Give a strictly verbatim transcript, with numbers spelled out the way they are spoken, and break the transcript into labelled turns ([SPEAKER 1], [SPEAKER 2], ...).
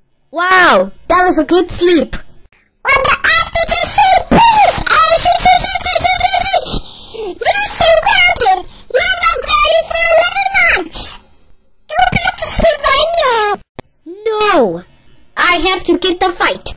[SPEAKER 1] Wow, that was a good sleep.
[SPEAKER 2] What the F did you say, please? Oh, shit, shit, shit, shit, shit, shit, shit. You're surrounded. You're not ready for eleven months. Go back to sleep right now.
[SPEAKER 1] No, I have to get the fight.